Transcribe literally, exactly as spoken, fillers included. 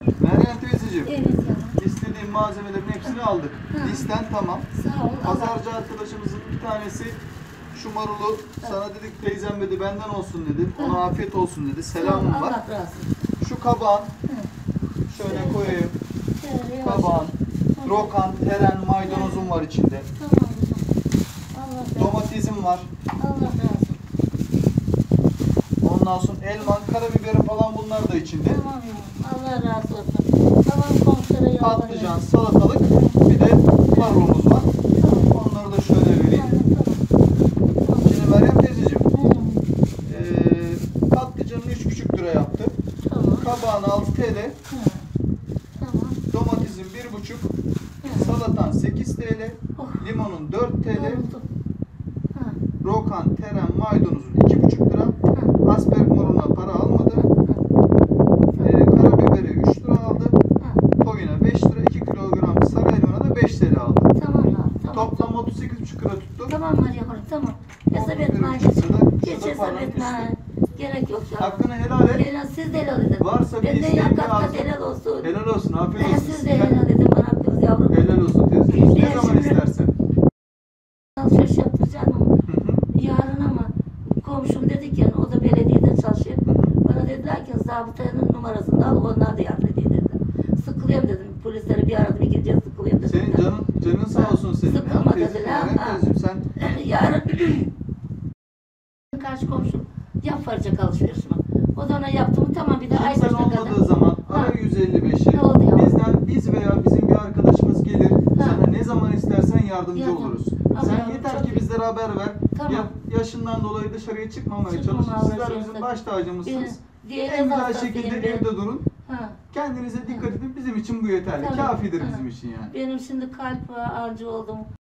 Meryem teyzeciğim, Evet yavrum. istediğin malzemelerin hepsini aldık. Hı. Listen tamam. Sağ ol. Pazarcı arkadaşımızın bir tanesi şu marulu sana dedik, teyzem dedi benden olsun dedi. Ona afiyet olsun dedi. Selamım var. Allah razı olsun. Şu kabağın Hı. şöyle koyayım. Şöyle yavaş. Kabağın, rokan, teren, maydanozum var içinde. Tamam kızım. Allah razı olsun. Domatesim var. Allah razı olsun. Ondan sonra elman, karabiberim falan bunlar da içinde. Tamam ya. Allah razı olsun. Tamam komşulara yollarım. Patlıcan, salatalık, bir de marulumuz var. Onları da şöyle vereyim. Tamam. Şimdi Meryem teyzeciğim, Hı. eee patlıcanın üç buçuk lira yaptı. Tamam. Kabağın altı TL, Hı. Tamam. domatesin bir buçuk, Hı. salatan sekiz TL, Oh. limonun dört TL, Oldu. Hı. rokan, teren, maydanozun iki buçuk lira, Hı. asperg maruluna para almadı, Hı. eee karabiberi üç lira aldı, Hı. koyuna beş lira, iki kilogram sarı elmana da beş TL aldı. Tamam ya. Tamam. Toplam otuz sekiz buçuk lira tuttu. Tamam var yavrum tamam. Hesap etme. otuz bir buçuk lira, Geç şurada hesap paranın etme. üstü. Gerek yok ya. Hakkını helal et. Helal, siz de helal edin. Varsa bir Benden isteğin, yan bir kat kat arzun. helal olsun. Helal olsun, afiyet Ben olsun. siz de helal edin bana hakkınız yavrum. Helal olsun teyze. Ne Ben zaman şimdi- istersen. Alışveriş yaptıracağım ama Hı hı. yarın ama komşum dedik ya o da belediyede çalışıyor. Bana dediler ki zabıtanın numarasını al onlar da yardım ediyor dediler. Sıkılıyorum dedim. Polislere bir aradım ikinciye sıkılıyorum dedim. Senin canın canın sağ olsun senin. Sıkılma Teyze, dediler. Meryem Ha. teyzeciğim, sen Yarın karşı komşum yap varacak alışverişimi. O da ona yaptım tamam bir de ay kimsen başına olmadığı kadar. zaman Ha. ara yüz elli beşi. Ne oldu ya? Bizden biz veya bizim bir arkadaşımız gelir. Ha. Sana ne zaman istersen yardımcı Yardım. oluruz. Tamam Sen yavrum, yeter çok ki iyi. bizlere haber ver. Tamam. Ya, yaşından dolayı dışarıya çıkmamaya Çıkmam çalış. abi, Sizler şey bizim yok. baş tacımızsınız. Diğer En güzel hesapta şekilde benim bir- evde durun. Ha. Kendinize dikkat edin. Bizim için bu yeterli. Tabii. Kafidir Ha. bizim için yani. Benim şimdi kalp ağrıcı oldum.